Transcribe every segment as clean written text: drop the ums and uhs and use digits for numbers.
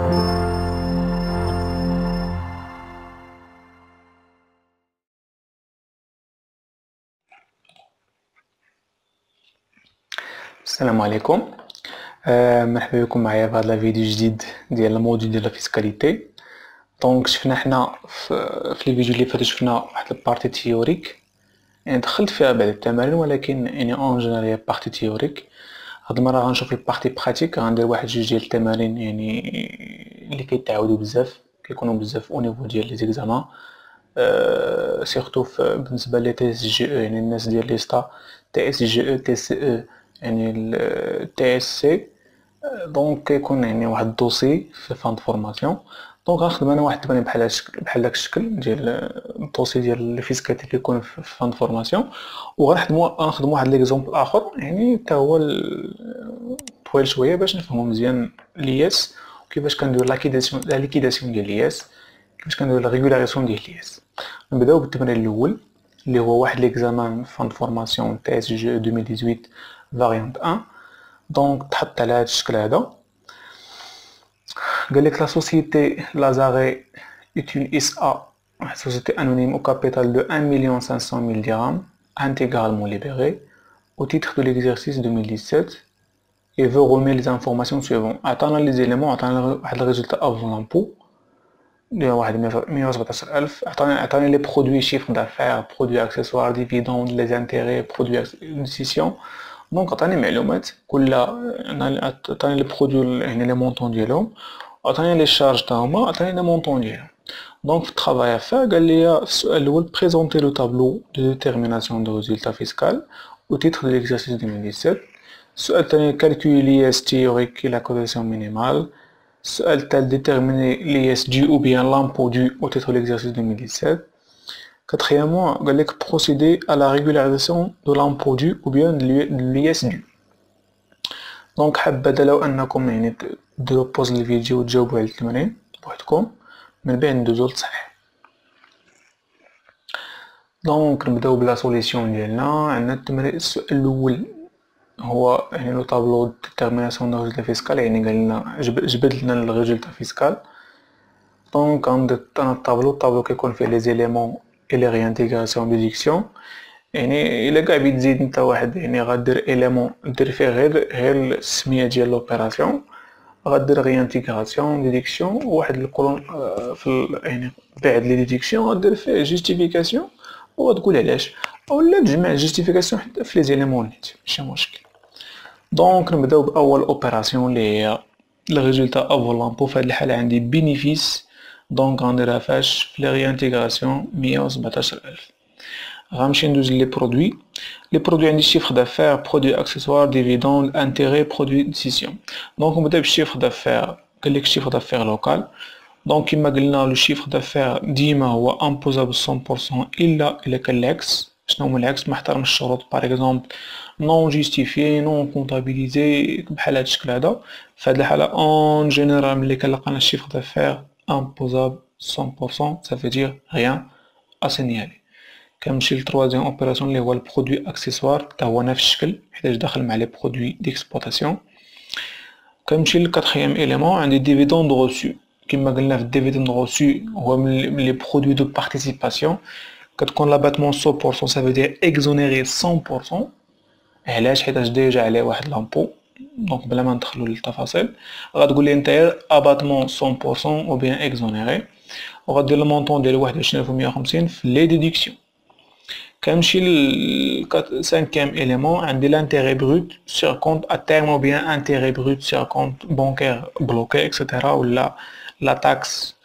السلام عليكم. مرحبا بكم معايا في هذا الفيديو جديد ديال الموديل ديال لا فيسكاليتي. دونك شفنا حنا في الفيديو اللي فات شفنا واحد البارتي تيوريك، يعني دخلت فيها بعض التمارين ولكن يعني اون جينيرال هي بارتي تيوريك. هاد المره غنشوف البارتي براتيك، غندير واحد جوج ديال التمارين يعني اللي كيتعاودوا بزاف، كيكونوا بزاف او نيفو ديال لي زيكزامان، سيرتو بالنسبه لي تي اس جي او، يعني الناس ديال لي ستا تي اس جي او تي سي او يعني تي اس سي. دونك كيكون يعني واحد الدوسي في فان فورماسيون. دونك غنخدم انا واحد التمارين بحال داك الشكل ديال الدوسي ديال الفيسكاليتي اللي كيكون في فان فورماسيون، وغنخدمو واحد ليكزومبل اخر يعني حتى هو طويل شويه باش نفهمو مزيان لياس وكيفاش كندير لا ليكيداسيون ديال لياس، كيفاش كندير لا ريغولاريسيون ديال لياس. نبداو بالتمرين الاول اللي هو واحد ليكزامان فان فورماسيون تي اس جي 2018 فاريانت 1. دونك تحط على هذا الشكل هذا، قال لك لا سوسيتي لازاري est une SA, une société anonyme au capital de 1 500 000 dirhams, intégralement libérée, au titre de l'exercice 2017, et veut remettre les informations suivantes. Attendant les éléments, attendant le résultat avant l'impôt, de 117,000. Attendant les produits, chiffres d'affaires, produits accessoires, dividendes, les intérêts, produits décisions. Donc عطاني معلومات كلها، عطاني لي برودوي يعني لي مونطون ديالهم، عطاني لي شارج تا هما، عطاني لي مونطون ديالهم. دونك في الطرافاي افا قال لي في السؤال الاول بريزونتي لو طابلو دو ديتيرميناسيون دو ريزولتا فيسكال او تيتر دو ليكزارسيس 2017. السؤال الثاني كالكولي لياس تيوريك لا كوتاسيون مينيمال. السؤال الثالث ديتيرميني لياس دو او بيان لامبو دو او تيتر دو ليكزارسيس 2017. Quatrièmement, قال لك procéder à la régularisation de l'impôt dû ou bien de l'IS dû. دونك حبذا لو انكم يعني ديروا بوز للفيديو وتجاوبوا على التمارين بوحدكم من بعد ندوزو للتصحيح. دونك نبداو بلا سوليسيون ديالنا. عندنا التمرين السؤال الاول هو يعني لو طابلو ديتيرميناسيون دو ريزولتا فيسكال، يعني قال لنا جبد لنا الريزولتا فيسكال. دونك غندير انا الطابلو كيكون فيه لي زيليمون et les réintégrations déduction. يعني الا كاع بغيت تزيد نتا واحد يعني غدير اليمون دير فيه غير السميه ديال لوبيراسيون، غدير ريانتيغراسيون ديديكسيون وواحد الكولون في يعني بعد لي ديديكسيون غدير فيه جوستيفيكاسيون وغتقول علاش، اولا تجمع جوستيفيكاسيون حتى في لي زيليمون نيت ماشي مشكل. دونك نبداو باول اوبيراسيون اللي هي الريزولتا افون لامبو. في هاد الحاله عندي بينيفيس، دونك غنديرها فاش في لي ريانتيغراسيون 117,000. غنمشي ندوز لي برودوي. لي برودوي عندي شيفر دافير، برودوي اكسسوار، ديفيدوند، انتيري، برودوي ديسيسيون. دونك نبدا بالشيفر دافير. قالك الشيفر دافير لوكال، دونك كيما قلنا لو شيفر دافير ديما هو امبوزابل 100% الا كان العكس. شنو هو العكس؟ ما احترمش الشروط، باغ اكزومبل نون جوستيفيي، نون كونطابيليزي، بحال هاد الشكل هذا. في هاد الحاله اون جينيرال ملي كنلقانا الشيفر دافير imposable 100%, ça veut dire rien à signaler. كنمشي للتروازيام اوبيراسيون اللي هو البرودوي اكسسوار، حتى هو نفس الشكل حيت داخل مع لي برودوي ديكسبلوطاسيون. كنمشي للكاتخيام اليمون عندي ديفيدوند روسو. كما قلنا في الديفيدوند روسو هو من لي برودوي دو بارتيسيباسيون، كتكون لاباتمون 100% ça veut dire exonéré 100%. علاش؟ حيت ديجا عليه واحد لامبو. دونك بلا ما ندخلو للتفاصيل غتقول لي نتايا اباتمون 100% او بيان اكزونيري، وغدير المونطون ديال 21,150 في لي ديديكسيون. كنمشي ل سانكيام اليمون عندي لانتيري بروت سير كونت ا تيرم او بيان انتيري بروت سير كونت بانكير بلوكي اكسيتيرا، ولا لا تاكس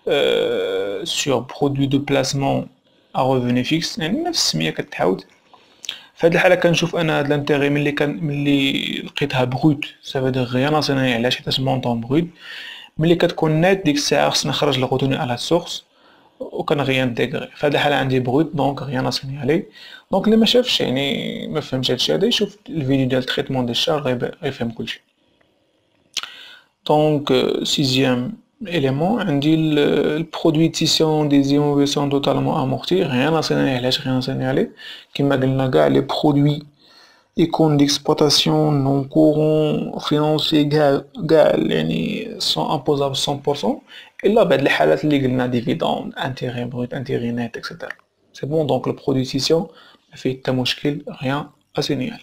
سير برودوي دو بلاسمون ا ريفوني فيكس، يعني نفس السميه كتعاود. في هاد الحاله كنشوف انا هاد لانتيري ملي لقيتها بروت سافا دير غيان صيني، علاش؟ حيت مونطون بروت. ملي كتكون نيت ديك الساعه خصنا نخرج الغوتوني على السورس وكان غيانتيغري. في هاد الحاله عندي بروت دونك غيان صينيالي. دونك اللي ما شافش يعني ما فهمش هادشي هذا يشوف الفيديو ديال تريتمون ديال الشار غيفهم كلشي. دونك سيزيام élément عندي البرودوي تيسيون دي زيموفيسيون توتالمون امورتي، غيان صينيالي. علاش غيان صينيالي؟ كما قلنا كاع لي برودوي يكون ديكسبلوطاسيون نون كورون فينونسي كاع يعني سون امبوزابل 100% الا بعد الحالات اللي قلنا ديفيدوند انتيغي بروت انتيغي نيت اكسيتيرا. سي بون دونك البرودويسيسيون ما فيه حتى مشكل غيان اسينيال.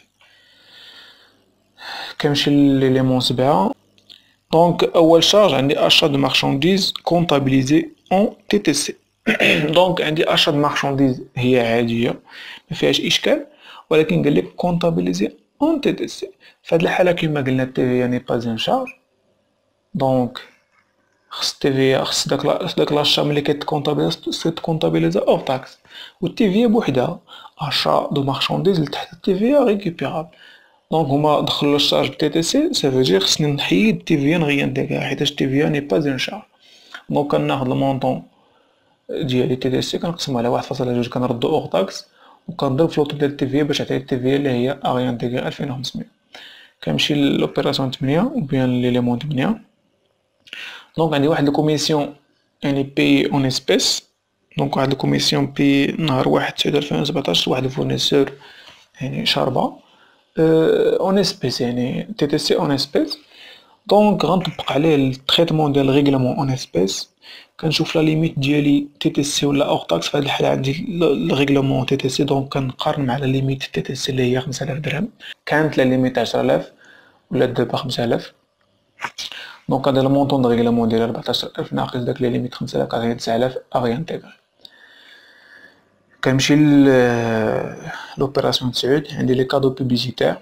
كنمشي لليليمون 7. دونك اول شارج عندي اشا دو مارشانديز كونطابيليزي اون تي تي سي. دونك عندي اشا دو مارشانديز هي عاديه ما فيهاش اشكال، ولكن قال لك كونطابيليزي اون تي تي سي. في هذه الحاله كما قلنا التي في ني با ان شارج، دونك خص التي في خص داك لاشا ملي كتكونطابيليزا اور تاكس، و التي في بوحدها اشا دو مارشانديز لتحت التي في ريكوبيرابل. دونك هما دخلوا الشارج بتي تي سي، سا فو دير خصني نحيد التي في نغيانتيغيها حيتاش التي في ني با ان شارج. دونك كناخد المونطون ديالي تي تي سي كنقسمو على 1.2 كنردو اور تاكس و كنضرب في لوطو ديال التي في باش تعطيني التي في اللي هي اغيانتيغي 2500. كنمشي للوبيراسيون 8 و بيان ليليمون 8. دونك عندي واحد الكوميسيون يعني بي اون اسبيس. دونك واحد الكوميسيون بي نهار 1/9/2017 واحد الفورنيسور يعني شاربة اون اسبيس يعني تي تي سي اون اسبيس. دونك غنطبق عليه التريتمون ديال الريغلامون اون اسبيس. كنشوف لا ليميت ديالي تي تي سي ولا اور تاكس. في هاد الحالة عندي الريغلامون تي تي سي، دونك كنقارن مع لا ليميت تي تي سي اللي هي 5000 درهم. كانت لا ليميت 10000 ولا دابا 5000. دونك هذا المونطون دو ريغلامون ديال 14000 ناقص داك لي ليميت 5000 كتعطيني 9000 اغيانتيغري. كنمشي لوبيراسيون 9. عندي لي كادو بوبليسيتير.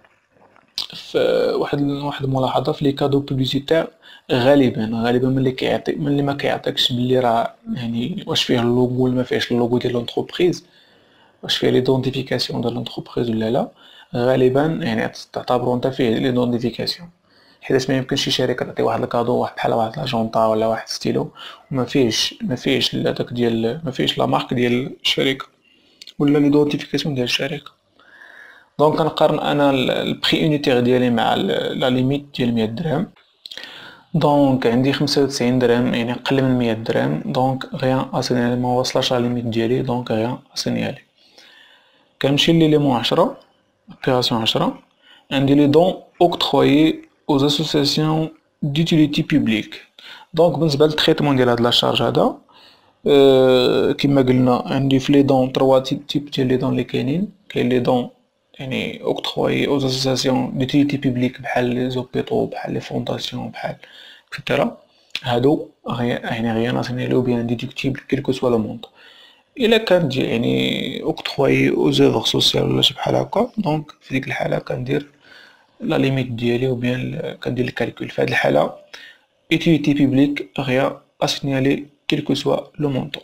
واحد الملاحظه في لي كادو بوبليسيتير غالبا ملي ما كيعطيكش بلي راه يعني واش فيه اللوغو ولا ما فيهش اللوغو ديال لونتربريز، واش فيه ليدونتيفيكاسيون ديال لونتربريز ولا لا، غالبا يعني تعتبرو نتا فيه ليدونتيفيكاسيون. حيتاش ما يمكنش شي شركه تعطي واحد الكادو واحد بحال واحد لاجونطا ولا واحد ستيلو وما فيهش هذاك ديال ما فيهش لا مارك ديال الشركه ولا ليدونتيفيكاسيون ديال الشركه. دونك كنقارن انا البري اونيتير ديالي مع لا ليميت ديال 100 درهم. دونك عندي 95 درهم يعني اقل من 100 درهم. دونك غيان اسينيالي ما وصلش لا ليميت ديالي، دونك غيان اسينيالي. كنمشي لليليمون 10 اوبيراسيون 10. عندي لي دون اوكترويي aux associations d'utilité publique. دونك بالنسبه للتريتمون ديال هاد لا شارج هذا كما قلنا عندي في لي دون 3 تيب ديال لي دون اللي كاين لي دون يعني اوكترويي aux associations d'utilité publique بحال لي زوبيطو بحال لي فونداسيون بحال اكسترا. هادو يعني غير ناسيونالي بيان ديدكتيبل كيلكو سوا لو مونط. الا كانت يعني اوكترويي aux œuvres sociales ولا شي بحال هكا، دونك في ديك الحاله كندير لا ليميت ديالي و بيان كندير الكالكول. في هاد الحاله utilité publique غير اسينيالي كيلكو سوا لو مونطون.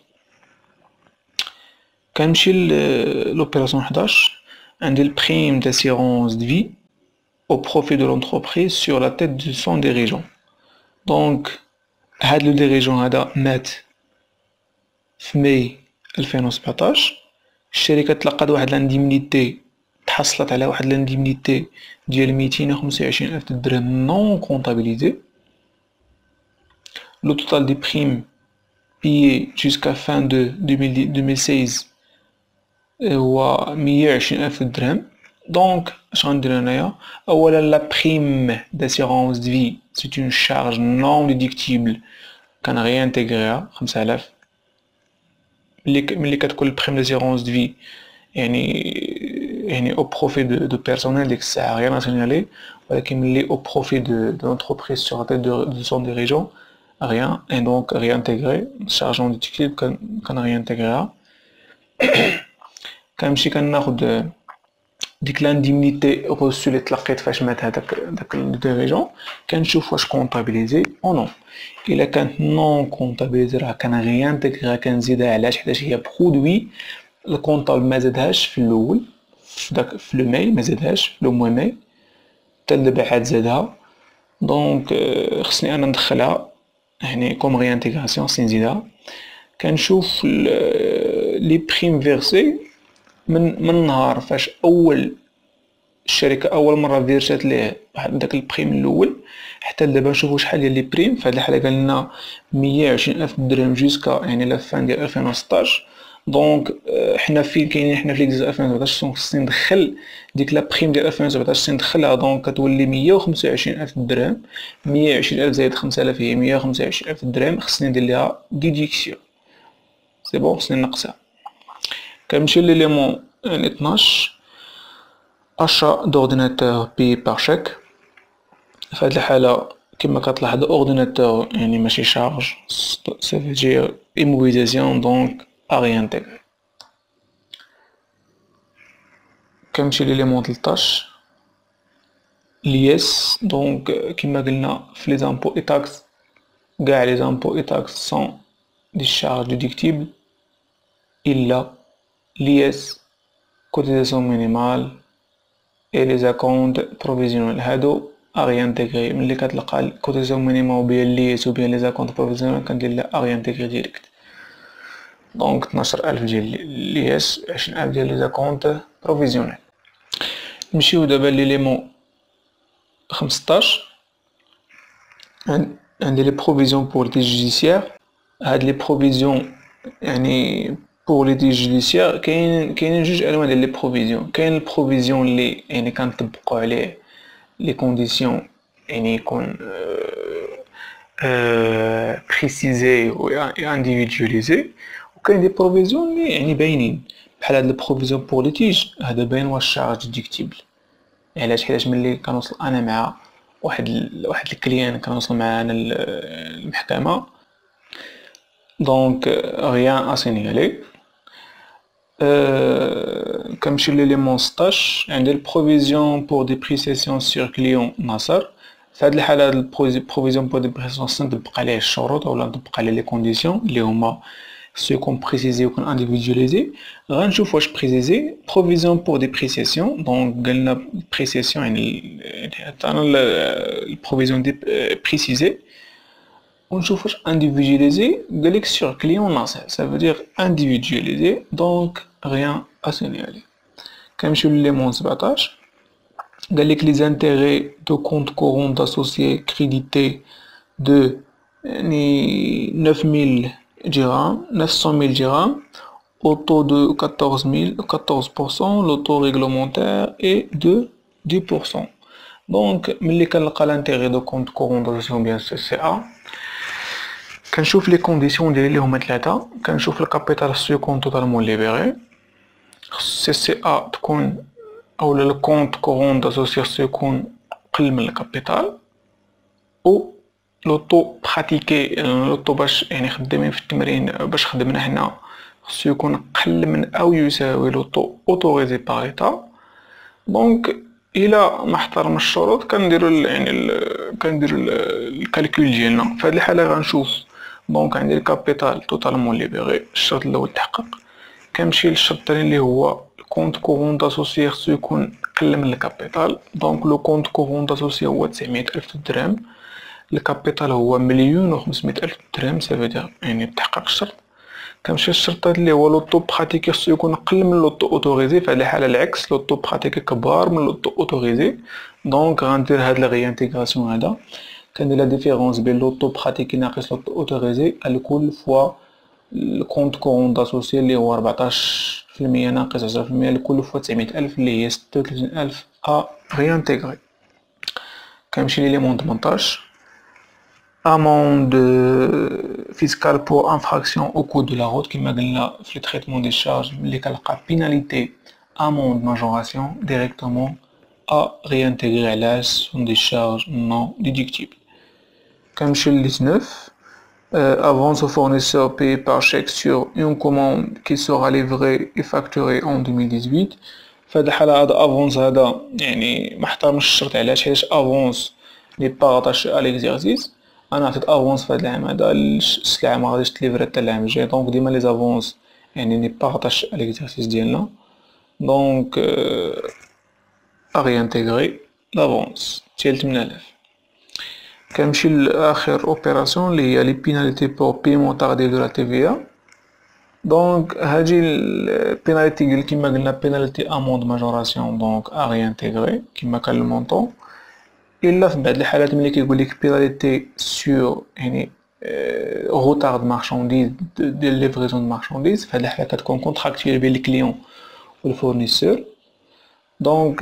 كنمشي لوبيراسيون 11. عندي البريم d'assurance de vie au profit de l'entreprise sur la tête de son dirigeant. دونك هاد لو ديريجون هذا مات في ماي 2017. الشركه تلقات واحد لانديمنيتي، تحصلت على واحد لانديمنيتي ديال 225000 درهم نون كونطابيليزي. لو توتال دي بريم بيي جوسكا فان دو 2016 هو 120000 درهم. دونك اش غندير انايا؟ اولا لا بريم داسيغونس دو في سي اون شارج نون ديدكتيبل كنغيانتيغريها 5000. ملي كتكون البريم داسيغونس دو في يعني او بروفي دو بيرسونيل ديك الساعه غير ناسيونالي، ولكن ملي او بروفي دو لونتربريز سور تيت دو سون ديريجون rien et donc réintégrer charge non détectable كان réintégrer. كنمشي كناخد ديك لانديمنيتي reçue اللي تلقيت فاش مات داك الديريجون، كنشوف واش كونطابيليزي او نو. الا كانت نون كونطابيليزي راه كان réintégrer كنزيدها. علاش؟ حيتاش هي برودوي الكونطابل ما زادهاش في الاول في لو ماي، ما زادهاش في لو موا ماي حتى دابا عاد زادها. دونك خصني انا ندخلها يعني كوم ريانتيغراسيون سي نزيدها. كنشوف لي بريم فيرسي من نهار فاش اول الشركه اول مره فيرسات ليه واحد داك البريم الاول حتى دابا نشوفوا شحال ديال لي بريم. في هذه الحاله قالنا 120000 درهم جوسكا يعني لا فان ديال 2016. دونك حنا فين كاينين حنا في ليكزيرسيس 2017 دونك خصني ندخل ديك لا بريم ديال 2017 خصني ندخلها دونك كتولي 125,000 درهم. 120,000 زائد 5000 هي 125,000 درهم. خصني ندير ليها ديديكسيون سي بون خصني نقصها. كنمشي ليليمون يعني 12 achat d'ordinateur payé par chèque. في هاد الحالة كما كتلاحظ ordinateur يعني ماشي charge ça veut dire immobilisation donc à réintégrer. كنمشي ليليمون 13 l'IS donc كما قلنا في les impôts et taxes كاع les impôts et taxes sont des charges déductibles إلا l'IS cotisation minimale et les acomptes provisionnels هادو à réintégrer. ملي كتلقى الكوتيزاسيون مينيموم و بيان ليس و بيان لي زاكونت بروفيسيونيل كندير لها à réintégrer ديريكت. دونك 12,000 ديال ليس 20,000 ديال لي زاكونت بروفيسيونيل. نمشيو دابا ليليمون 15 عندي لي بروفيزيون بور لي جوديسيير. هاد لي بروفيزيون يعني بور لي دي جوديسيير كاينين جوج انواع ديال لي بروفيزيون. كاين البروفيزيون اللي يعني كنطبقو عليه لي كونديسيون يعني يكون بريسيزي و انديفيدواليزي، وكاين دي بروفيزيون اللي يعني باينين بحال هاد البروفيزيون بور ليتيج هذا باين واش شارج ديديكتيبل. علاش؟ حيت ملي كنوصل انا مع واحد الكليان كنوصل معاه انا المحكمه دونك ريان اسينيالي. كنمشي ليليمون 16 عندي البروفيزيون بور ديبريسياسيون سور كليون ناصر. في هاد الحاله هاد البروفيزيون بور ديبريسياسيون خصني نطبق عليه الشروط اولا نطبق عليه لي كونديسيون اللي هما خصو يكون بريسيزي ويكون انديفيدواليزي. غنشوف واش بريسيزي بروفيزيون بور ديبريسياسيون دونك قلنا بريسياسيون يعني عطانا البروفيزيون دي بريسيزي، ونشوف واش انديفيدواليزي قالك سور كليون ناصر ça veut dire individualisé donc rien à signaler. كنمشيو لليمون 17 قالك les intérêts de compte courant d'associé crédité de يعني 9,000 dirhams 900,000 dirhams au taux de 14%. Le taux réglementaire est de 10%. donc ملي كنلقى l'intérêt de compte courant d'association bien CCA كنشوف لي كونديسيون ديالي اللي هما ثلاثه. كنشوف الكابيتال خصو يكون توتالمون ليبري، خص سي ا تكون اولا لو كونط كورون داسوسي خصو يكون قل من الكابيتال، و لو طو براتيكي لو طو باش يعني خدامين في التمرين باش خدمنا حنا خصو يكون قل من او يساوي لو طو اوتوريزي بار ايتا. دونك الى ما احترمش الشروط كنديرو الكالكول ديالنا. في هذه الحاله غنشوف دونك عندي الكابيتال توتالمون ليبري الشرط الاول تحقق. كنمشي للشرط الثاني اللي هو الكونط كورون داسوسيي خصو يكون قل من الكابيتال. دونك لو كونط كورون داسوسيي هو 900,000 درهم، الكابيتال هو 1,500,000 درهم سافيدير يعني تحقق الشرط. كنمشي للشرط اللي هو لو طو براتيكي خصو يكون قل من لو طو اوتوريزي. في هذه الحاله العكس لو طو براتيكي كبار من لو طو اوتوريزي. دونك غندير هاد لا ريانتيغراسيون هذا كندير لا ديفيرونس بين لو طو براتيكي ناقص لو طو اوتوريزي لكل فوا الكونط كورون داسوسيي اللي هو 14% ناقص 10% لكل فوا 900,000 اللي هي 36,000 ا ريانتيغري. كنمشي ليليمون 18 amende fiscale pour infraction au code de la route كما قلنا في التريتمون دي شارج ملي كنلقى بيناليتي amende majoration directement à réintégrer علاش sont des charges non déductibles. كنمشي ل 19 avance au fournisseur payé par chèque sur une commande qui sera livrée et facturée en 2018. في هذه الحالة هذا افونس هذا يعني ما احترمش الشرط. علاش؟ حيت افونس ني با rattaché à l'exercice. انا عطيت افونس في هذا العام هذا السلعه ما غاديش تليفري حتى العام الجاي. دونك ديما لي افونس يعني ني با rattaché à l'exercice ديالنا. دونك ا ريانتيغري لافونس ديال 8000. كنمشي لاخر اوبيراسيون اللي هي لي بيناليتي بور بيمون تاردي دو لا تي في ا. دونك هادي البيناليتي ديال كيما قلنا بيناليتي اموند ماجوراسيون دونك ا ريانتيغري كيما كان المونطون. الا في بعض الحالات ملي كيقول لك بيناليتي سور يعني روتار د مارشانديز ديال ليفريزون د مارشانديز، فهاد الحالة كتكون كونتراكتويل بين الكليون و الفورنيسور. دونك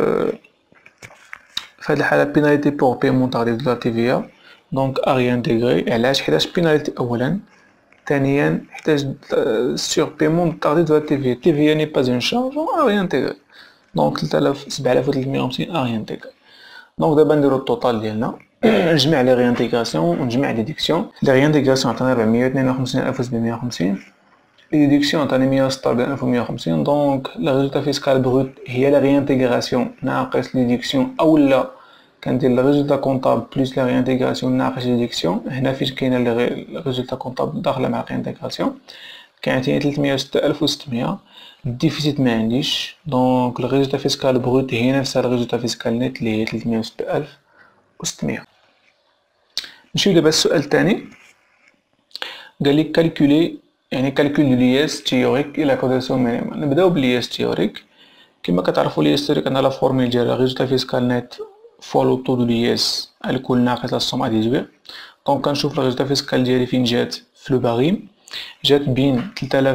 فهاد الحالة بيناليتي بور بيمون تارديف دو لا TVA، دونك ا ريانتيغري. علاش؟ حيتاش بيناليتي أولا، ثانيا حيتاش سور بيمون تارديف دو لا TVA، TVA ني با اون شارج ا ريانتيغري. دونك 7350 ا ريانتيغري. دونك دابا نديرو التوتال ديالنا، نجمع لي ريانتيغراسيون و نجمع لي ديكسيون. لي ريانتيغراسيون عطاني 452750، لي ديدكسيون عطاني 146150. دونك لا ريزولتا فيسكال بروت هي لا ريانتيغراسيون ناقص لي ديكسيون، اولا كندير لا ريزولتا كونطابل بلس لا ريانتيغراسيون ناقص لي ديكسيون. هنا فاش كاينه لا ريزولتا كونطابل داخله مع ريانتيغراسيون كيعطيني 306600. الديفيسيت ما عنديش، دونك لا ريزولتا فيسكال بروت هي نفسها لا ريزولتا فيسكال نيت اللي هي 306600. نمشيو دابا السؤال الثاني، قال لي كالكولي يعني كالكول دو لياس تيوريك الى كوتاسيون مينيمال. نبداو باللياس تيوريك. كما كتعرفوا لياس تيوريك عندنا لا فورميل ديال ريزولتا فيسكال نيت فوا لو طو دو لياس الكل ناقص لا سوم اديزوي. دونك كنشوف لا ريزولتا فيسكال ديالي فين جات في لو باغيم، جات بين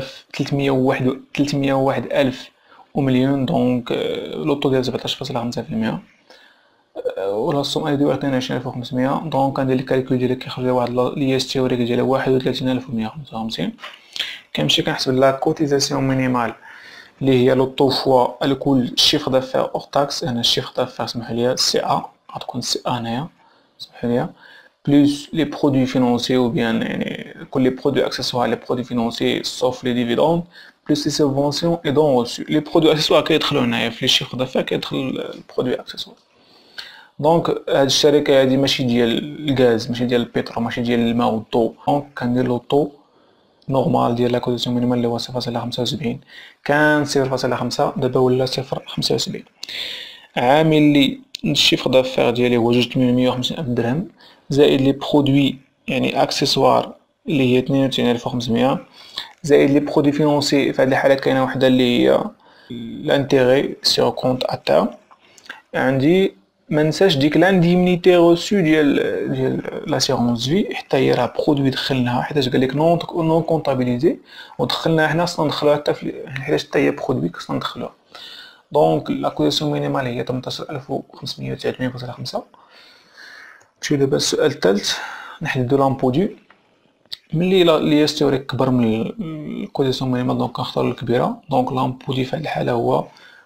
301001 ومليون، دونك لو طو ديال 17.5%، ولا السوم اديزوي عطينا 20500. دونك كندير الكالكول ديالي كيخرج لي واحد لياس تيوريك ديال 31155. كنمشي كنحسب لا كوتيزاسيون مينيمال اللي هي لو طو فوا الكل شيفر دافير اور تاكس. انا الشيفر دافير سمحوا لي سي ا غتكون سي ا هنايا سمحوا لي، بلس لي برودوي فينونسي او بيان يعني كل لي برودوي اكسسوار لي برودوي فينونسي سوف لي ديفيدوند بلس لي سوبفونسيون اي دون روسو. لي برودوي اكسسوار كيدخلوا هنايا في لي شيفر دافير، كيدخل البرودوي اكسسوار. دونك هاد الشركه هادي ماشي ديال الغاز، ماشي ديال البترول، ماشي ديال الماء والضو. دونك كندير لو طو نورمال ديال لا كوتيزاسيون مينيمال اللي هو 0.75، كان 0.5 دابا ولا 0.75. عامل لي الشيفر دافير ديالي هو 2,150,000 درهم، زائد لي برودوي يعني اكسسوار اللي هي 92,500، زائد لي برودوي فينونسي. في هاد الحالات كاينه وحده اللي هي لانتيغي سيغ كونط اتاع. عندي منساش ديك لانديمنيتي روسو ديال لاسيغونس في، حتى هي راه برودوي دخلناها حيتاش قالك نون كونطابيليزي ودخلناها حنا خصنا ندخلوها حتى حيتاش حتى هي برودوي خصنا ندخلوها. دونك لا كوتيزاسيون مينيمال هي 18500 نمشيو دابا السؤال الثالث، نحددو لامبودو. ملي لياس تيوريك كبر من الكوتيزاسيون مينيمال دونك كنختارو الكبيره. دونك لامبودو في هاد الحاله هو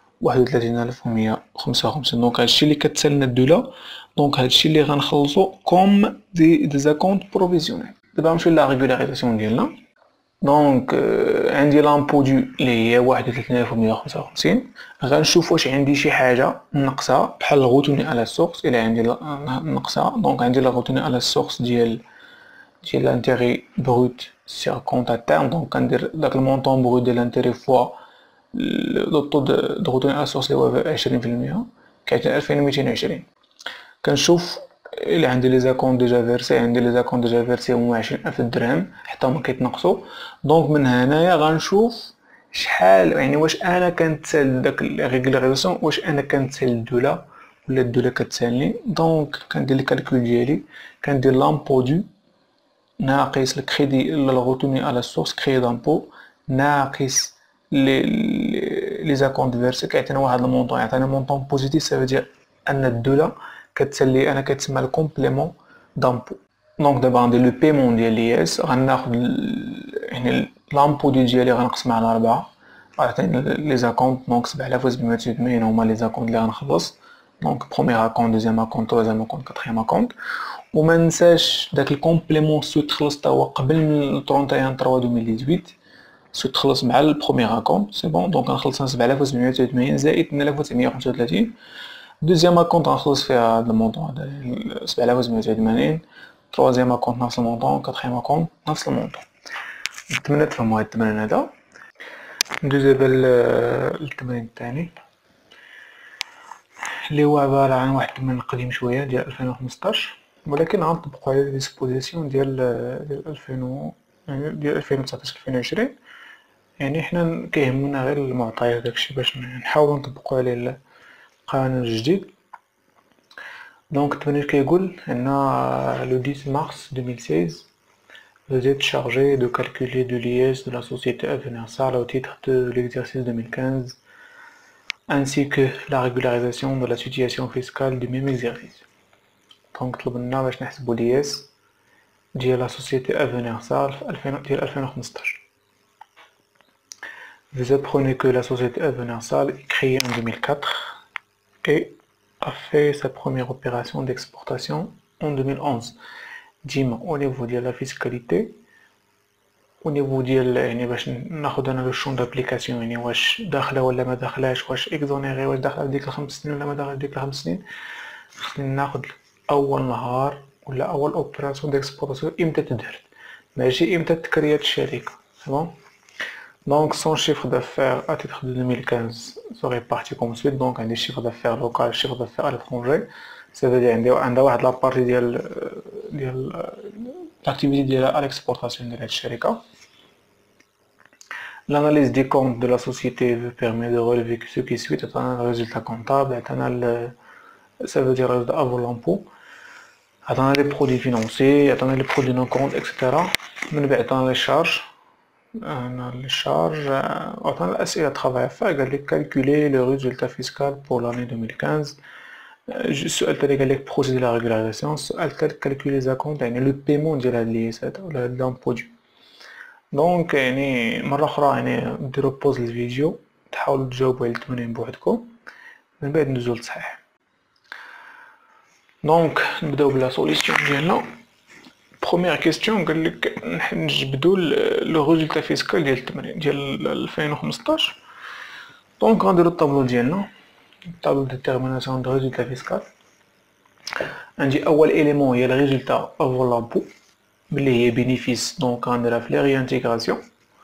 31155. دونك هادشي اللي كتسالنا الدولة، دونك هادشي اللي غنخلصو كوم دي زاكونت بروفيزيونيل. دابا نمشيو لا ريغولاريزاسيون ديالنا. دونك عندي لامبودو اللي هي 31155. غنشوف واش عندي شي حاجه ناقصه بحال الغوتوني على السورس. الا عندي ناقصه دونك عندي لا غوتوني على السورس ديال لانتيغي بروت سيغ كونط ا تيرم. دونك كندير داك المونطون بروت ديال لانتيغي فوا لو طو دو غوتوني على السورس اللي هو 20% كيعطيني 2220. كنشوف إلا عندي لي زاكونط ديجا فيرسي، عندي لي زاكونط ديجا فيرسي هما 20000 درهم حتى هما كيتنقصو. دونك من هنايا غنشوف شحال يعني واش انا كنتسال داك ريغولاريزاسيون، واش انا كنتسال الدولة ولا الدولة كتسالني. دونك كندير الكالكول ديالي، كندير لامبودو ناقص الكريدي لا غوتوني على السورس كريدي دامبو ناقص لي زاكونط فيرسي كيعطينا واحد المونطون، يعطينا مونطون بوزيتيف. سا فو ان الدولة كتسالي انا كتسمى الكومبليمون دامبو. دونك دابا غندير لو بيمون ديال لياس، غناخد يعني لامبو ديالي غنقسم على 4 غيعطيني لي زاكونط. دونك 7789 هما لي زاكونط اللي غنخلص. دونك بروميير اكونط، دوزيام اكونط، تروازيام اكونط، كاتريام اكونط. وما ننساش داك الكومبليمون سو تخلص تا هو قبل من 31/3/2018 سو تخلص مع البروميير اكونط سي بون. دونك غنخلص 7789 زائد 8935. دوزيام اكونط غنخلص فيها هاد المونطون هذا 7789. تروازيام اكونط نفس المونطون، كاتريام اكونط نفس المونطون. نتمنى تفهموا هاد التمرين هذا. ندوز دابا للتمرين الثاني اللي هو عبارة عن واحد التمرين قديم شوية ديال 2015، ولكن غنطبقو على ديسبوزيسيون ديال 2019 2020. يعني حنا كيهمنا غير المعطيات داكشي باش نحاولو نطبقو عليه القانون الجديد. دونك التمرين كيقول ان لو 10 مارس 2016 Vous êtes chargé de calculer de l'IS de la société Avenersal au titre de l'exercice 2015, ainsi que la régularisation de la situation fiscale du même exercice. Donc, طلبنا باش نحسبوا l'IS ديال la société Avenersal ديال 2015. Vous apprenez que la société Avenersal est créée en 2004 et a fait sa première opération d'exportation en 2011. ديما au niveau de la fiscalité, au niveau ديال يعني باش ناخد انا لو شون دابليكاسيون يعني واش داخله ولا ما داخلاش، واش اكزونيري، واش داخله ديك الخمس سنين ولا ما داخله ديك الخمس سنين، خصني ناخد اول نهار ولا اول اوبيراسيون ديكسبورتاسيون امتى تدارت، ماشي امتى تكريات الشركه. بون donc son chiffre d'affaires à titre de 2015 serait parti comme suit. donc عندي chiffre d'affaires local, chiffre d'affaires à l'étranger, ça veut dire عندها واحد la partie ديال l'activité ديالها à l'exportation ديال هاد الشركه. L'analyse des comptes de la société permet de relever ce qui suit, le résultat comptable, ça veut dire avant l'impôt, les produits financiers, les produits non comptes, etc. Les charges, l'asile à travail à faire, calculer le résultat fiscal pour l'année 2015. Le projet de la régularisation, calculer les comptes, le paiement de l'impôt. دونك يعني مرة أخرى يعني ديرو بوز للفيديو تحاولوا تجاوبوا على التمارين بوحدكم من بعد ندوزو للتصحيح. دونك نبداو بلا سوليسيون ديالنا. بروميير كيستيون قالك نجبدو لو ريزولتا فيسكال ديال التمرين ديال 2015. دونك غنديرو الطابلو ديالنا، طابلو ديتيرميناسيون دو ريزولتا فيسكال. عندي أول إليمون هي الريزولتا افون لامبو اللي هي بينيفيس، دونك غنديرها في لي ريانتيغراسيون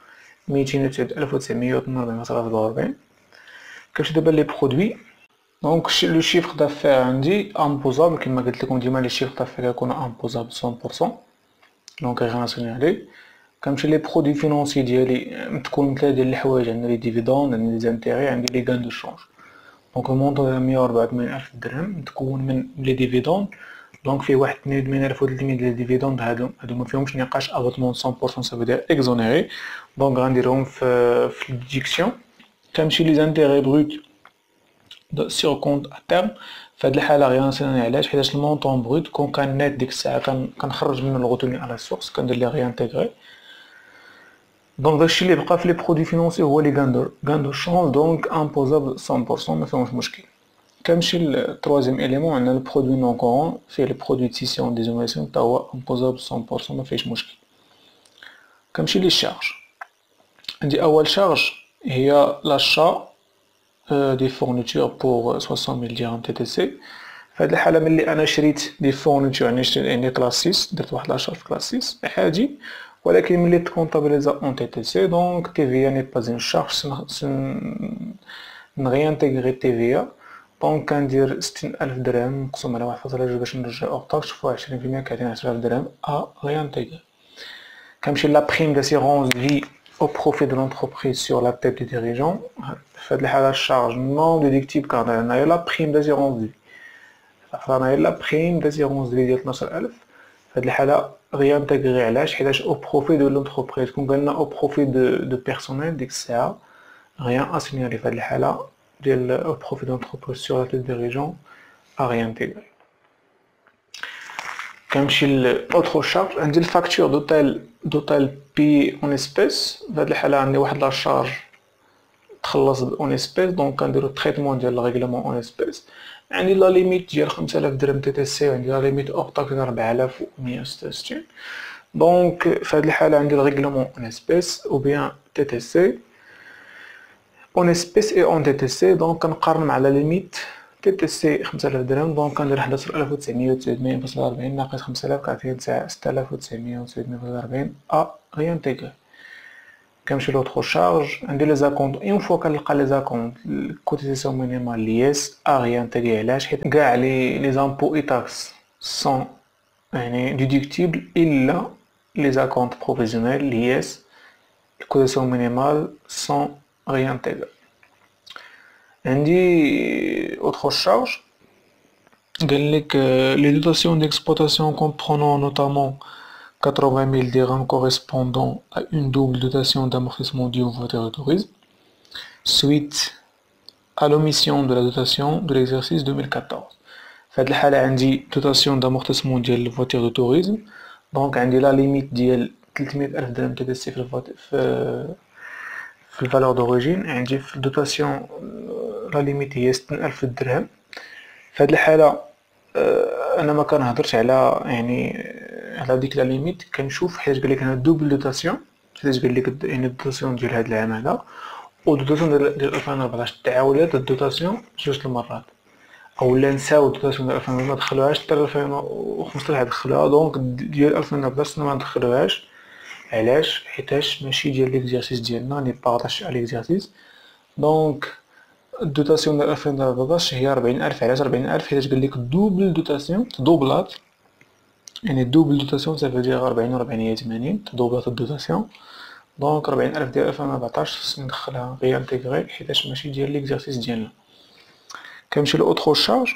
249,943. كنمشي دابا لي برودوي. دونك لو شيفر دافير عندي امبوزابل كما قلت لكم ديما لي شيفر دافير يكونوا امبوزابل 100%، دونك غنرسمي عليه. كنمشي لي برودوي فينونسي ديالي تكون مثلا ديال الحوايج، عندنا لي ديفيدوند، عندنا لي زانتيغي، عندي لي غان دو شونج. دونك المونطون ديال 184,000 درهم متكون من لي ديفيدوند، دونك فيه واحد 82,300 ديال الديفيدوند. هادو مفيهمش نقاش ابوتمون 100%، سافودير اكزونيري. دونك غنديرهم في الديكسيون. كنمشي لي زانتيغي بروت سيغ كونت ا تيرم. فهاد الحاله غينسيني علاش، حيتاش المونطون بروت كون كان نيت ديك الساعه كنخرج منه الغوتوني على السورس، كندير ليه ريانتيغري. دونك داكشي اللي بقى في لي برودوي فينونسي هو لي غان دو شونج، دونك امبوزابل 100%، مفيهمش مشكل. كنمشي للتروازيام إليمون، عندنا البرودوي نون كورون فيه البرودوي دو سيسيون ديزونيسيون تا هو امبوزابل 100%، مفيهش مشكل. كنمشي للشارج. عندي أول شارج هي لاشا دي فورنيتور بور 60,000 درهم تي تي سي. فهاد الحالة ملي أنا شريت دي فورنيتور يعني كلاس 6، درت واحد لاشا في كلاس 6 عادي، ولكن ملي تكونطابيليزا اون تي تي سي دونك تي في ني با اون شارج، نغيانتيغري تي في. دونك كندير 60,000 درهم مقسوم على 1.2 باش نرجع أور طاكس فوا 20% كيعطيني 10,000 درهم غيانتيغري. كنمشي لا بريم داسيغونس في au profit de l'entreprise sur la tête du dirigeant. فهاد الحالة الشارج نون ديديكتيبل كان هنايا لا بريم داسيغونس في، هنايا لا بريم داسيغونس في ديال 12,000. فهاد الحالة غيانتيغري علاش، حيتاش au profit de l'entreprise. كون قالنا au profit de personnel ديك الساعة غيان اسينيالي. فهاد الحالة ديال au profit de l'entreprise sur la tête du dirigeant غيانتيغري. كنمشي لاوتر شارج. عندي الفاكتور دوتال بي اون اسبيس. فهاد الحالة عندي واحد لا شارج تخلص اون اسبيس، دونك كنديرو تريتمون ديال الريغلومون اون اسبيس. عندي لا ليميت ديال 5,000 درهم تي تي سي، وعندي لا ليميت اور طاكس 4,166. دونك فهاد الحالة عندي الريغلومون اون اسبيس او بيان تي تي سي اون اسبيس اي اون تي تي سي. دونك كنقارن مع لا ليميت تي تي سي 5,000 درهم، دونك كندير 11,949 ناقص 5,000 كيعطيني 6,949 غيانتيغري. كنمشي لوطخ شارج. عندي لي زاكونت. اون فوا كنلقى لي زاكونت الكوتيزاسيون مينيمال ليس غيانتيغري علاش، حيت كاع لي زامبو اي تاكس سون يعني ديديكتيبل الا لي زاكونت بروفيسيونيل ليس الكوتيزاسيون مينيمال سون غيانتيغري. عندي autre charge قال لك les dotations d'exploitation comprenant notamment 80 000 dirhams correspondant à une double dotation d'amortissement d'une voiture de tourisme, suite à l'omission de la dotation de l'exercice 2014. في هاد الحالة عندي دوتاسيون d'amortissement ديال الفواتير دو توريزم، دونك عندي لا ليميت ديال 300 ألف درهم كتدسي في الفالور دوريجين، عندي في الدوتاسيون لا ليميت هي 60 ألف درهم. في هاد الحالة انا ما كنهضرش على على ديك لا ليميت، كنشوف حيت قالك هنا دوبل دوتاسيون، حيت قالك يعني الدوتاسيون ديال هاد العام هذا و الدوتاسيون ديال 2014 تعاودات الدوتاسيون جوج المرات، اولا نساو الدوتاسيون ديال 2014 ما دخلوهاش حتى 2015 دخلوها، دونك ديال 2014 ما ندخلوهاش. علاش؟ حيتاش ماشي ديال ليكزارسيس ديالنا، ني با راتاشي على ليكزارسيس. دونك الدوتاسيون ديال 2014 هي 40,000. علاش 40,000؟ حيتاش قالك دوبل دوتاسيون تدوبلات، يعني دوبل دوتاسيون سافو دير 40 و 40 هي 80 تدوبلات الدوتاسيون. دونك 40,000 ديال 2014 خصني ندخلها غي انتيغري حيتاش ماشي ديال ليكزارسيس ديالنا. كنمشي لأوتخ شارج،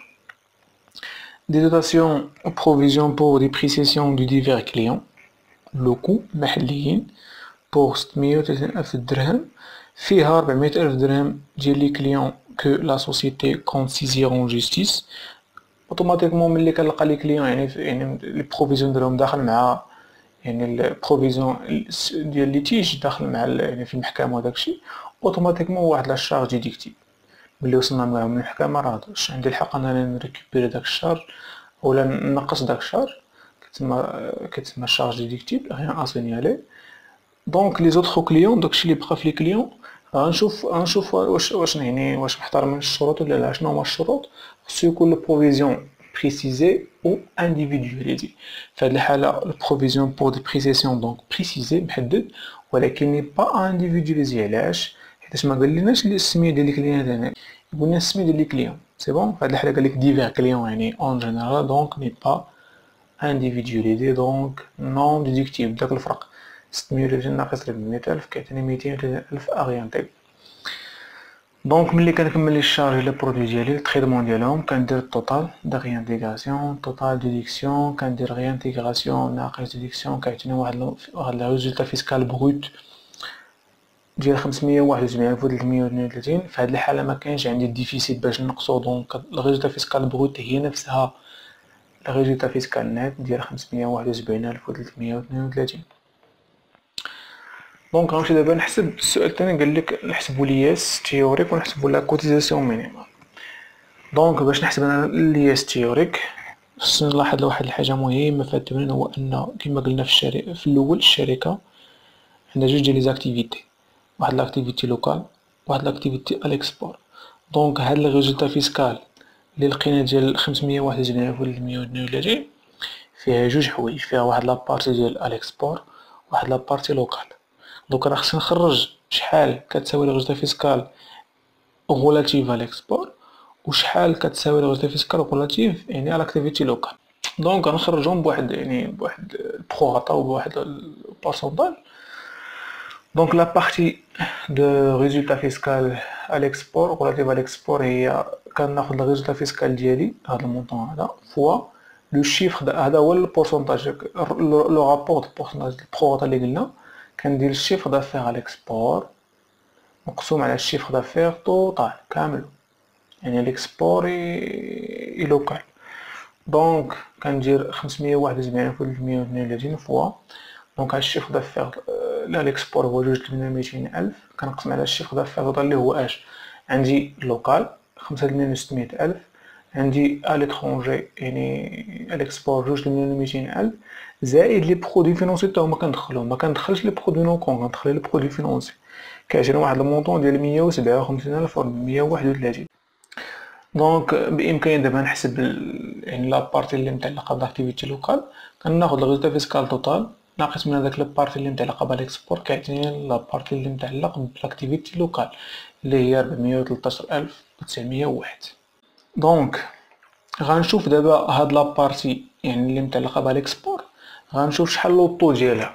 دي دوتاسيون او بروفيزيون بور دي بريسيسيون دو ديفير كليون لوكو محليين بور 630,000 درهم، فيها 400,000 درهم ديال لي كليون كو لا سوسيتي كونت سيزير اون جوستيس. اوتوماتيكمون ملي كنلقى لي كليون يعني لي بروفيزيون ديالهم داخل مع البروفيزيون ديال ليتيج داخل مع يعني في المحكمة وداكشي، اوتوماتيكمون واحد لا شارج يديكتي. ملي وصلنا معاهم للمحكمة راه واش عندي الحق انني نريكوبيري داك الشارج اولا نقص داك الشارج، كتسمى شارج ديديكتيبل غير اسينيالي. دونك لي زوطخ كليون داكشي اللي بقى في لي كليون غنشوف واش محترمين الشروط ولا لا. شنو هما الشروط؟ خصو يكون لو بروفيزيون بريسيزي او انديفيدواليزي. في هاد الحالة البروفيزيون بور دي بريسيسيون دونك بريسيزي محدد، ولكن ني با انديفيدواليزي. علاش؟ حيتاش ما قاليناش السميه ديال لي كليون هنا، قلنا السميه ديال لي كليون سي بون. في هاد الحالة قالك ديفير كليون يعني اون جينيرال، دونك ني با انديفيدواليزي، دونك نون ديديكتيبل. داك الفرق 630 ناقص 400,000 كيعطيني 230,000 اغيانتيبل. دونك ملي كنكمل لي الشارج لي برودوي ديالي التريتمون ديالهم كندير التوتال دو ريانتيغراسيون توتال ديديكسيون، كندير ريانتيغراسيون ناقص ديديكسيون كيعطيني واحد الريزولتا فيسكال بروت ديال 571,332. في هاد الحالة ما كاينش عندي ديفيسيت باش نقصو، دونك الريزولتا فيسكال بروت هي نفسها الريزولتا فيسكال نيت ديال 571,332. دونك غنمشي دابا نحسب السؤال الثاني، قالك نحسبو لياس تيوريك ونحسبو لا كوتيزاسيون مينيمال. دونك باش نحسب انا لياس تيوريك خصني نلاحظ واحد الحاجه مهمه في التمرين، هو ان كما قلنا في الاول الشركه عندها جوج ديال لي زاكتيفيتي، واحد لاكتيفيتي لوكال واحد لاكتيفيتي اليكسبور. دونك هاد لي ريزولتا فيسكال اللي لقينا ديال 571,332 فيها جوج حوايج، فيها واحد لابارتي ديال اليكسبور واحد لابارتي لوكال. دونك راه خصني نخرج شحال كتساوي الريزولتا فيسكال غولاتيف على ليكسبور وشحال كتساوي الريزولتا فيسكال غولاتيف يعني على الاكتيفيتي لوكال. دونك غنخرجهم بواحد بروغاطا وبواحد البورسونتاج. دونك لا بارتي دو ريزولتا فيسكال على ليكسبور غولاتيف على ليكسبور هي كناخذ الريزولتا فيسكال ديالي هذا المونطون هذا فوا لو شيفر، هذا هو البورسونتاج لو رابور دو بورسونتاج البروغاطا اللي قلنا. كندير الشيفر دافير على ليكسبور مقسوم على الشيفر دافير توتال كامل، يعني ليكسبور اي لوكال. دونك كندير 571,332 فوا دونك على الشيفر دافير لا ليكسبور هو 2,200,000 كنقسم على الشيفر دافير توتال اللي هو اش عندي لوكال 5,600,000، عندي ا ليترونجي يعني الاكسبور 2,200,000 زائد لي برودوي فينونسي تا هما كندخلهم. ما كندخلش لي برودوي نون كون، كندخل لي برودوي فينونسي كيعطينا واحد المونطون ديال 157,431. دونك بامكاني دابا نحسب يعني لا بارتي اللي متعلقه بالاكتيفيتي لوكال، كناخذ الريزولتا فيسكال توتال ناقص من هذاك البارتي اللي متعلقه بالاكسبور كيعطيني لا بارتي اللي متعلق بالاكتيفيتي لوكال اللي هي 413,901. دونك غنشوف دابا هاد لابارتي يعني اللي متعلقه بالاكسبور، غنشوف شحال لوطو ديالها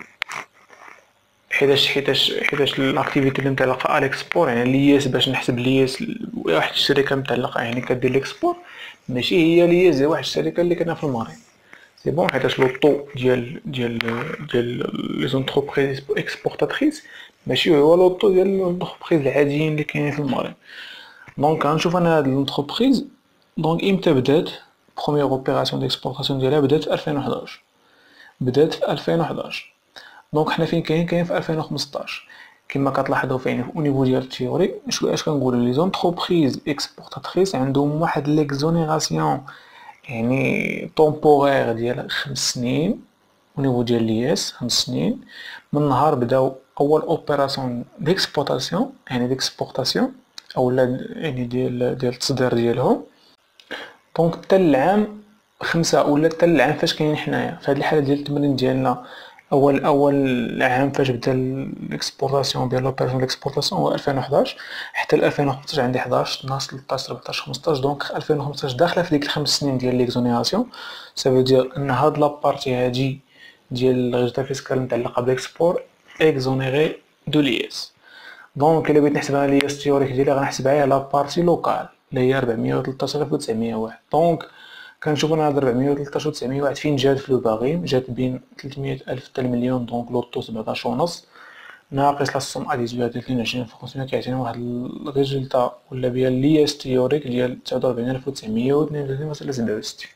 حيتاش الاكتيفيتي اللي متعلقه بالاكسبور يعني لياس. باش نحسب لياس واحد الشركه متعلقه يعني كدير الاكسبور ماشي هي لياس ديال واحد الشركه اللي كاينه في المغرب، سي بون، حيتاش لو طو ديال لي زونتربريز اكسبورتاتريس ماشي هو لو طو ديال لونتربريز العاديين اللي كاينين في المغرب. دونك غنشوف انا هاد لونتربريز دونك امتى بدات بروميير اوبيراسيون ديكسبورطاسيون ديالها، بدات في 2011. بدات في 2011. دونك حنا فين كاين في 2015. كما كتلاحظوا فين او نيفو ديال التيوري اش كنقولوا لي زونتربريز اكسبورتاتريس عندهم واحد ليكزونيراسيون يعني طومبورير ديال 5 سنين او نيفو ديال لياس 5 سنين من نهار بداو اول اوبيراسيون ديكسبورطاسيون يعني ديكسبورطاسيون اولا يعني ديال التصدير ديالهم. دونك حتى العام 5 ولا حتى العام فاش كاينين حنايا في هاد الحاله ديال التمرين ديالنا. اول عام فاش بدا الاكسبورطاسيون ديال لوبيراسيون ديكسبورطاسيون هو 2011 حتى ل 2015. عندي 11 12 13 14 15. دونك 2015 داخله في ديك الخمس سنين ديال ليكزونيراسيون. سافو دير ان هاد لابارتي هادي ديال الريزلتا فيسكال متعلقه بالاكسبور اكزونيري دو لياس. دونك الا بغيت نحسبها لياس تيوريك ديالي غنحسبها على لابارتي لوكال اللي هي 413901. دونك كنشوف انا هاد 413901 فين جات في لو باغيم، جات بين 300,000 حتى المليون. دونك لوطو 17 ونص ناقص لا سوم اديزيوال ديال 22 كيعطينا واحد الريزلتا ولا بيا لياس تيوريك ديال 49932.67.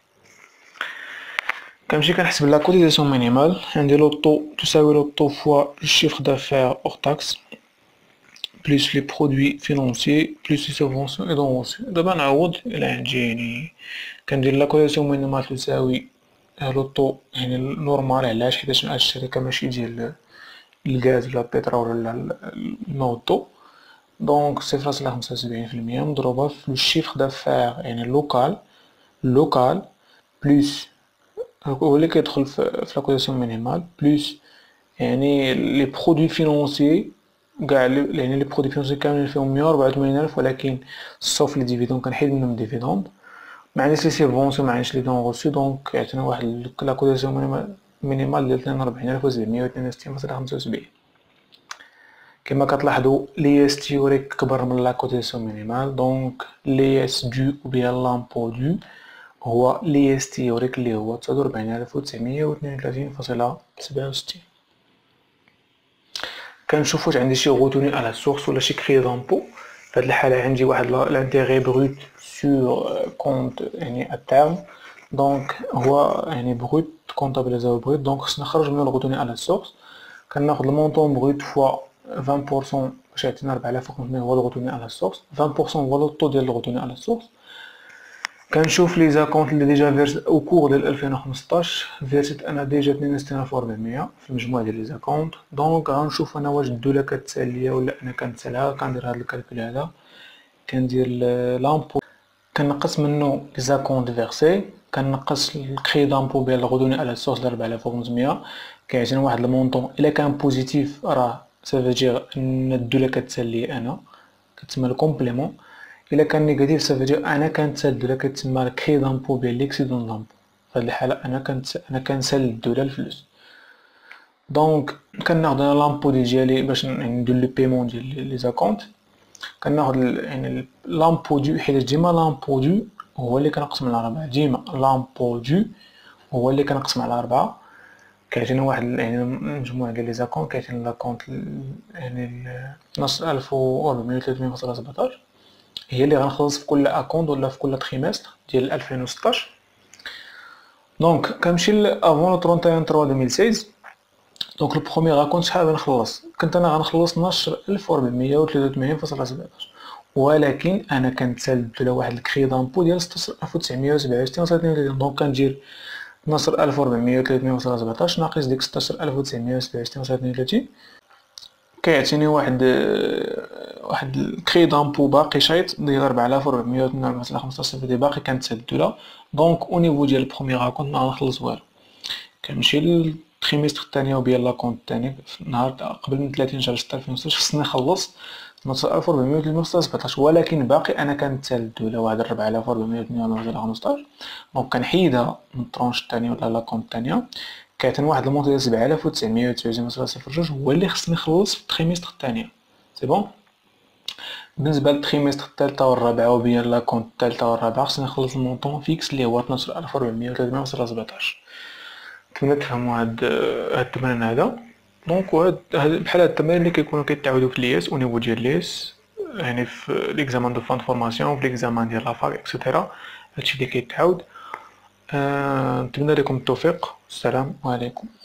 كنمشي كنحسب لا كوتيزاسيون مينيمال. عندي لوطو تساوي لوطو فوا الشيفر دافير اور تاكس plus les produits financiers plus les subventions et donations. دابا نعوض الى عندي يعني كندير لا كوتاسيون مينيمال تساوي لو طو يعني النورمال. علاش؟ حيتاش هاد الشركه ماشي ديال الغاز ولا البترول ولا الماء والضو. دونك 0.75% مضروبه في لو شيفر دافير يعني لوكال بلس هو اللي كيدخل في لا كوتاسيون مينيمال بلس يعني لي برودوي فينونسيي كاع يعني لي برودوي فينونسيي كاملين فيهم 184,000 ولكن سوف لي ديفيدوند كنحيد منهم ديفيدوند. معناش لي سيفونسيون معناش لي دون غوسو. دونك عطينا واحد لا كوتاسيون مينيمال ديال 42,762.75. كما كتلاحظوا لياس تيوريك كبر من لا كوتاسيون مينيمال. دونك لياس دو او بيان لامبو دو هو لياس تيوريك اللي هو 49,932.67. كنشوف واش عندي شي غوتوني على السورس ولا شي كري دامبو. في هاد الحاله عندي واحد لانتيغي بروت سور كونت يعني التيرم. دونك هو يعني بروت كونطابيليزاو بروت. دونك خصنا نخرج منو الغوتوني على السورس. كناخد المونطون بروت فوا 20% باش يعطينا 4500 هو الغوتوني على السورس. 20% هو لو طو ديال الغوتوني على السورس. كنشوف لي زاكونت اللي ديجا فيرس او كور ديال 2015 فيرست انا ديجا 62,400 في المجموع ديال لي زاكونت. دونك غنشوف انا واش الدوله كتسال ليا ولا انا كنسالها. كندير هاد الكالكول هذا كندير لامبو كنقص منو لي زاكونت فيرسي كنقص الكري دامبو ديال الغضوني على السورس ديال 4500 كيعطينا واحد المونطون. الا كان بوزيتيف راه سافيجير ان الدوله كتسال ليا انا كتسمى الكومبليمون. الا كان نيجاتيف سافيجير انا كنتسال الدوله كتسمى الكري دامبو ديال ليكسيدون دامبو. في هاد الحاله انا كنسال الدوله الفلوس. دونك كناخد انا لامبو ديالي باش ندير لو بيمون ديال لي زاكونت. كناخد يعني لامبو دو حيت ديما لامبو دو هو اللي كنقسم على 4. ديما لامبو دو هو اللي كنقسم على 4. كيعطينا واحد يعني مجموع ديال لي زاكونت كيعطينا لاكونت يعني نص 1400 هي اللي غنخلص في كل اكونت ولا في كل تريمستر ديال 2016. دونك كنمشي افون 31 3 2016. دونك البروميير اكونت شحال غنخلص؟ كنت انا غنخلص 12483.17 ولكن انا كنتسال على واحد الكري دامبو ديال 16927.32. دونك كندير 12483.17 ناقص ديك 16927.32 كيعطيني واحد الكري دامبو باقي شايط ديال 4408.15 باقي كنتسدو. دونك او نيفو ديال البروميير اكونت ما غنخلص والو. كنمشي للتريمستر الثاني وبيان لاكونت الثاني في نهار قبل من 30 شهر 6 2016 خصني نخلص 12400.17 ولكن باقي انا كنتسدو على واحد 4408.15. دونك كنحيدها من الطرونش الثاني ولا لاكونت الثانيه كيعطيني واحد المونطو ديال 7999.02 هو اللي خصني نخلص في التريمستر الثانيه. سي بون. بالنسبه للتريمستر الثالثه والرابعه وبيان لاكونت الثالثه والرابعه خصني نخلص المونطون فيكس اللي هو 12403.17. نتمنى تفهموا هاد التمرين هذا. دونك بحال هاد التمارين اللي كيكونوا كيتعاودوا في الياس او نيفو ديال الياس، يعني في ليكزامان دو فان دو فورماسيون، في ليكزامان ديال لافاك اكسيتيرا، هادشي اللي كيتعاود. نتمنى لكم التوفيق. السلام عليكم.